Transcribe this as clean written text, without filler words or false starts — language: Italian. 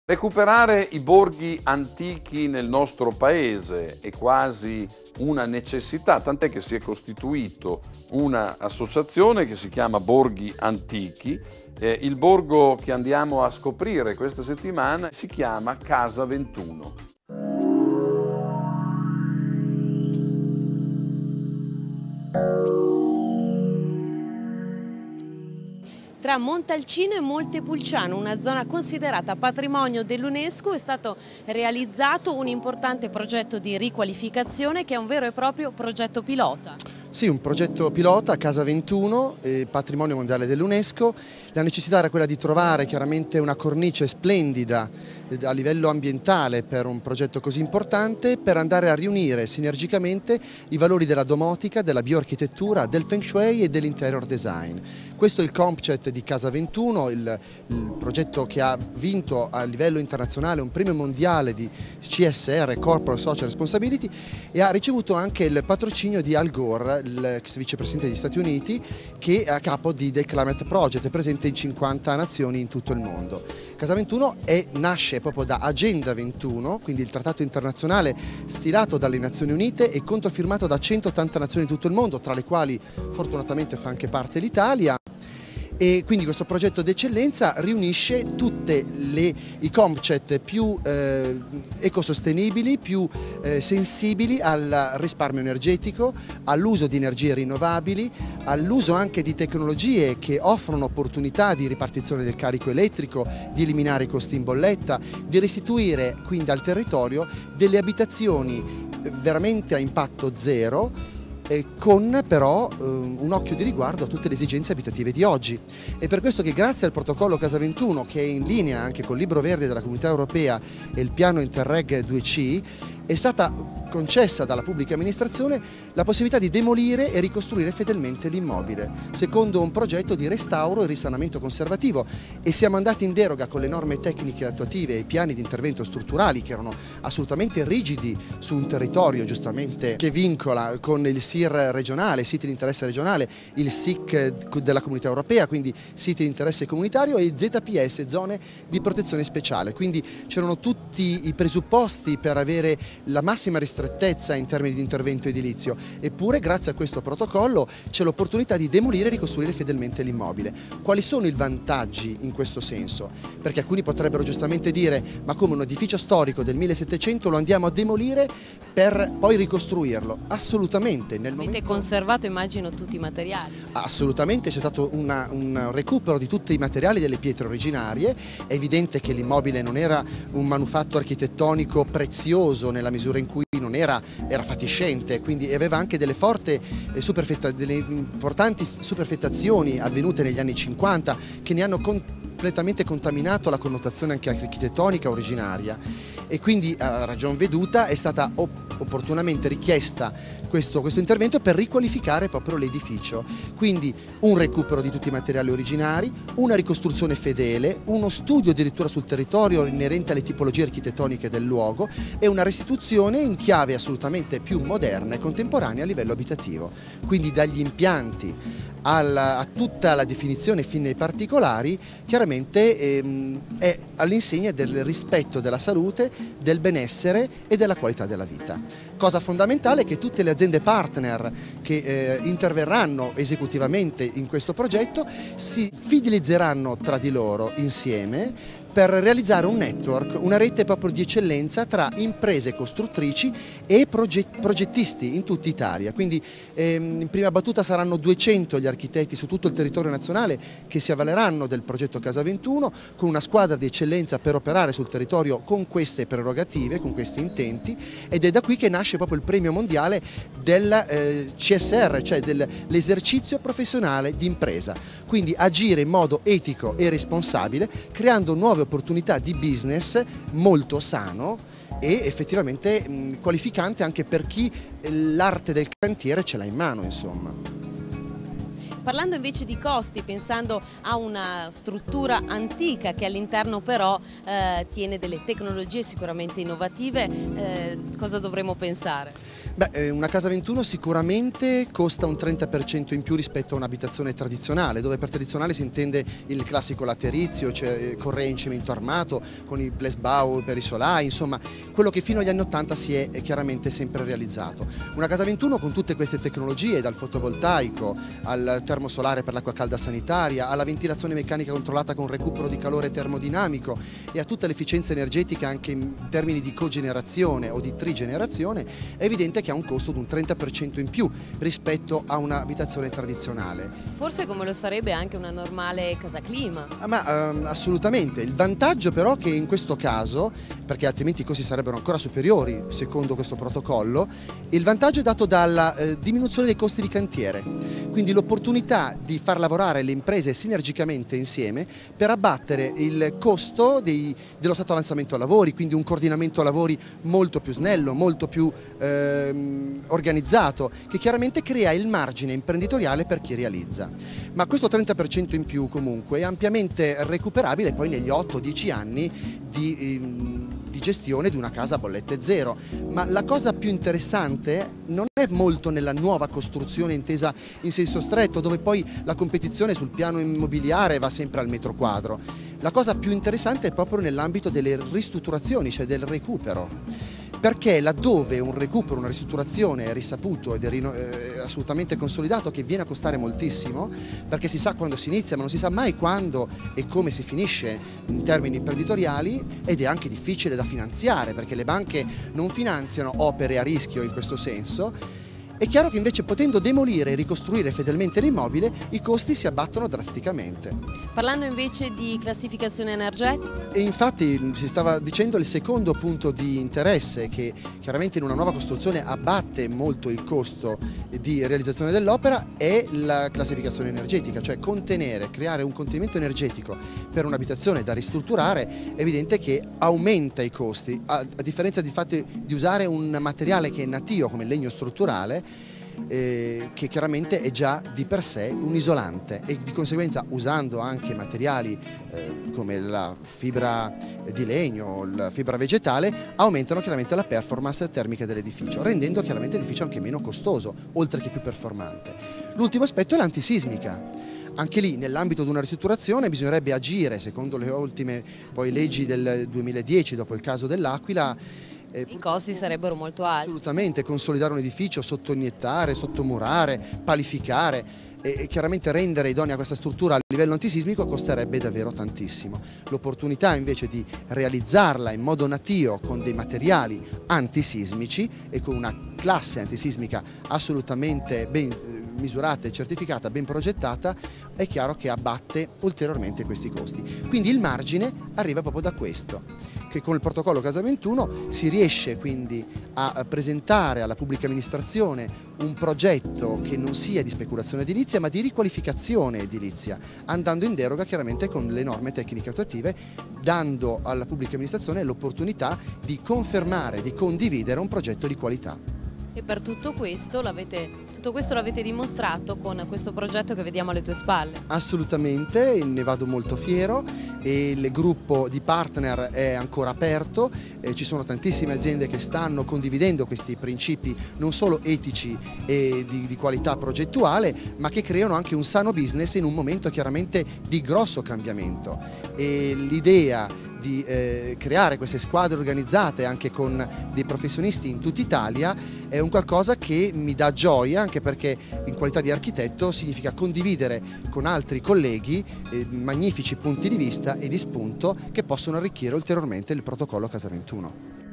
Recuperare i borghi antichi nel nostro paese è quasi una necessità, tant'è che si è costituito un'associazione che si chiama Borghi Antichi. Il borgo che andiamo a scoprire questa settimana si chiama Casa 21. Tra Montalcino e Montepulciano, una zona considerata patrimonio dell'UNESCO, è stato realizzato un importante progetto di riqualificazione che è un vero e proprio progetto pilota. Sì, un progetto pilota, Casa 21, patrimonio mondiale dell'UNESCO. La necessità era quella di trovare chiaramente una cornice splendida a livello ambientale per un progetto così importante, per andare a riunire sinergicamente i valori della domotica, della bioarchitettura, del feng shui e dell'interior design. Questo è il concept di Casa 21, il progetto che ha vinto a livello internazionale un premio mondiale di CSR, Corporate Social Responsibility, e ha ricevuto anche il patrocinio di Al Gore, l'ex vicepresidente degli Stati Uniti, che è a capo di The Climate Project, è presente in 50 nazioni in tutto il mondo. Casa 21 nasce proprio da Agenda 21, quindi il trattato internazionale stilato dalle Nazioni Unite e controfirmato da 180 nazioni in tutto il mondo, tra le quali fortunatamente fa anche parte l'Italia. E quindi questo progetto d'eccellenza riunisce tutti i concept più ecosostenibili, più sensibili al risparmio energetico, all'uso di energie rinnovabili, all'uso anche di tecnologie che offrono opportunità di ripartizione del carico elettrico, di eliminare i costi in bolletta, di restituire quindi al territorio delle abitazioni veramente a impatto zero, con però un occhio di riguardo a tutte le esigenze abitative di oggi. È per questo che grazie al protocollo Casa 21, che è in linea anche col Libro Verde della Comunità Europea e il piano Interreg 2C, è stata concessa dalla pubblica amministrazione la possibilità di demolire e ricostruire fedelmente l'immobile, secondo un progetto di restauro e risanamento conservativo, e siamo andati in deroga con le norme tecniche attuative e i piani di intervento strutturali che erano assolutamente rigidi su un territorio giustamente che vincola con il SIR regionale, siti di interesse regionale, il SIC della Comunità Europea, quindi siti di interesse comunitario, e ZPS, zone di protezione speciale. Quindi c'erano tutti i presupposti per avere la massima ristrettezza in termini di intervento edilizio, eppure grazie a questo protocollo c'è l'opportunità di demolire e ricostruire fedelmente l'immobile. Quali sono i vantaggi in questo senso? Perché alcuni potrebbero giustamente dire: ma come, un edificio storico del 1700 lo andiamo a demolire per poi ricostruirlo? Assolutamente. Avete conservato, immagino, tutti i materiali? Assolutamente, c'è stato un recupero di tutti i materiali delle pietre originarie. È evidente che l'immobile non era un manufatto architettonico prezioso nella misura in cui non era fatiscente, quindi aveva anche delle importanti superfettazioni avvenute negli anni 50 che ne hanno completamente contaminato la connotazione anche architettonica originaria, e quindi a ragion veduta è stata opportunamente richiesta questo intervento per riqualificare proprio l'edificio. Quindi un recupero di tutti i materiali originari, una ricostruzione fedele, uno studio addirittura sul territorio inerente alle tipologie architettoniche del luogo e una restituzione in chiave assolutamente più moderna e contemporanea a livello abitativo. Quindi dagli impianti a tutta la definizione fine ai particolari, chiaramente è all'insegna del rispetto della salute, del benessere e della qualità della vita. Cosa fondamentale è che tutte le aziende partner che interverranno esecutivamente in questo progetto si fidelizzeranno tra di loro insieme per realizzare un network, una rete proprio di eccellenza tra imprese costruttrici e progettisti in tutta Italia. Quindi in prima battuta saranno 200 gli architetti su tutto il territorio nazionale che si avvaleranno del progetto Casa 21, con una squadra di eccellenza per operare sul territorio con queste prerogative, con questi intenti, ed è da qui che nasce proprio il premio mondiale del CSR, cioè dell'esercizio professionale di impresa. Quindi agire in modo etico e responsabile, creando nuove opportunità di business molto sano e effettivamente qualificante anche per chi l'arte del cantiere ce l'ha in mano, insomma. Parlando invece di costi, pensando a una struttura antica che all'interno però tiene delle tecnologie sicuramente innovative, cosa dovremmo pensare? Beh, una casa 21 sicuramente costa un 30% in più rispetto a un'abitazione tradizionale, dove per tradizionale si intende il classico laterizio, cioè correa in cemento armato, con i Blesbau per i solai, insomma quello che fino agli anni 80 si è chiaramente sempre realizzato. Una casa 21 con tutte queste tecnologie, dal fotovoltaico al termosolare per l'acqua calda sanitaria, alla ventilazione meccanica controllata con recupero di calore termodinamico e a tutta l'efficienza energetica anche in termini di cogenerazione o di trigenerazione, è evidente che ha un costo di un 30% in più rispetto a un'abitazione tradizionale. Forse come lo sarebbe anche una normale casa clima. Assolutamente, il vantaggio però che in questo caso, perché altrimenti i costi sarebbero ancora superiori secondo questo protocollo, il vantaggio è dato dalla diminuzione dei costi di cantiere, quindi l'opportunità di far lavorare le imprese sinergicamente insieme per abbattere il costo dello stato avanzamento lavori, quindi un coordinamento lavori molto più snello, molto più organizzato, che chiaramente crea il margine imprenditoriale per chi realizza. Ma questo 30% in più comunque è ampiamente recuperabile poi negli 8-10 anni di gestione di una casa a bollette zero. Ma la cosa più interessante non è molto nella nuova costruzione intesa in senso stretto, dove poi la competizione sul piano immobiliare va sempre al metro quadro. La cosa più interessante è proprio nell'ambito delle ristrutturazioni, cioè del recupero. Perché laddove un recupero, una ristrutturazione è risaputo ed è assolutamente consolidato che viene a costare moltissimo, perché si sa quando si inizia ma non si sa mai quando e come si finisce in termini imprenditoriali, ed è anche difficile da finanziare perché le banche non finanziano opere a rischio in questo senso. È chiaro che invece potendo demolire e ricostruire fedelmente l'immobile i costi si abbattono drasticamente. Parlando invece di classificazione energetica? E infatti si stava dicendo il secondo punto di interesse, che chiaramente in una nuova costruzione abbatte molto il costo di realizzazione dell'opera, è la classificazione energetica, cioè creare un contenimento energetico per un'abitazione da ristrutturare. È evidente che aumenta i costi, a differenza di usare un materiale che è natio come il legno strutturale, che chiaramente è già di per sé un isolante, e di conseguenza usando anche materiali come la fibra di legno, la fibra vegetale, aumentano chiaramente la performance termica dell'edificio, rendendo chiaramente l'edificio anche meno costoso, oltre che più performante. L'ultimo aspetto è l'antisismica. Anche lì, nell'ambito di una ristrutturazione, bisognerebbe agire, secondo le ultime leggi del 2010, dopo il caso dell'Aquila. I costi sarebbero molto alti. Assolutamente, consolidare un edificio, sottoiniettare, sottomurare, palificare e chiaramente rendere idonea questa struttura a livello antisismico costerebbe davvero tantissimo. L'opportunità invece di realizzarla in modo natio con dei materiali antisismici e con una classe antisismica assolutamente ben misurata e certificata, ben progettata, è chiaro che abbatte ulteriormente questi costi. Quindi il margine arriva proprio da questo, che con il protocollo Casa 21 si riesce quindi a presentare alla pubblica amministrazione un progetto che non sia di speculazione edilizia ma di riqualificazione edilizia, andando in deroga chiaramente con le norme tecniche attuative, dando alla pubblica amministrazione l'opportunità di confermare, di condividere un progetto di qualità. E per tutto questo l'avete dimostrato con questo progetto che vediamo alle tue spalle. Assolutamente, ne vado molto fiero e il gruppo di partner è ancora aperto, ci sono tantissime aziende che stanno condividendo questi principi non solo etici e di qualità progettuale, ma che creano anche un sano business in un momento chiaramente di grosso cambiamento. E l'idea di creare queste squadre organizzate anche con dei professionisti in tutta Italia è un qualcosa che mi dà gioia, anche perché in qualità di architetto significa condividere con altri colleghi magnifici punti di vista e di spunto che possono arricchire ulteriormente il protocollo Casa 21.